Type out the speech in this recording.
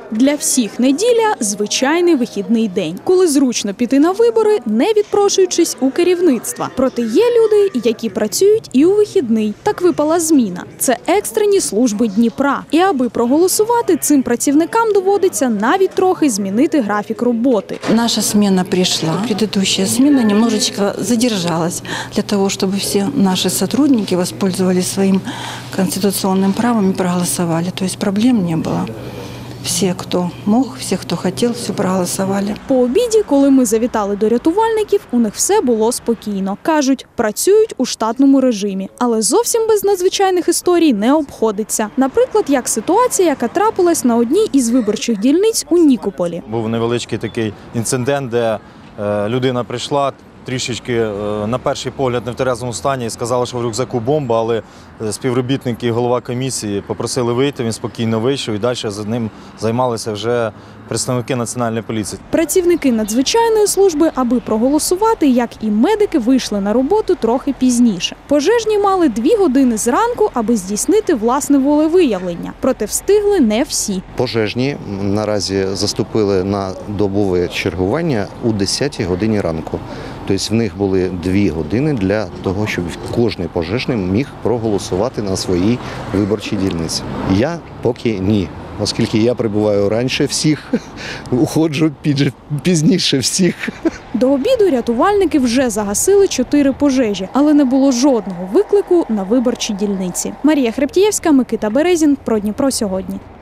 Для всіх неділя – звичайний вихідний день, коли зручно піти на вибори, не відпрошуючись у керівництва. Проте є люди, які працюють і у вихідний. Так випала зміна. Це екстрені служби Дніпра. І аби проголосувати, цим працівникам доводиться навіть трохи змінити графік роботи. Наша смена пришла. Предыдущая смена немножечко задержалась для того, чтобы все наши сотрудники воспользовались своим конституционным правом и проголосовали. То есть проблем не было. Всі, хто мог, всі, хто хотів, все проголосували. По обіді, коли ми завітали до рятувальників, у них все було спокійно. Кажуть, працюють у штатному режимі. Але зовсім без надзвичайних історій не обходиться. Наприклад, як ситуація, яка трапилась на одній із виборчих дільниць у Нікополі. Був невеличкий такий інцидент, де людина прийшла, трішечки на перший погляд не в тверезому стані і сказала, що в рюкзаку бомба, але співробітники і голова комісії попросили вийти, він спокійно вийшов і далі за ним займалися вже представники Національної поліції. Працівники надзвичайної служби, аби проголосувати, як і медики, вийшли на роботу трохи пізніше. Пожежні мали 2 години зранку, аби здійснити власне волевиявлення. Проте встигли не всі. Пожежні наразі заступили на добове чергування у 10-й годині ранку. Тобто в них були 2 години для того, щоб кожен пожежний міг проголосувати на своїй виборчій дільниці. Я поки ні. Оскільки я прибуваю раніше всіх, уходжу пізніше всіх. До обіду рятувальники вже загасили 4 пожежі, але не було жодного виклику на виборчій дільниці. Марія Хребтієвська, Микита Березін. Про Дніпро сьогодні.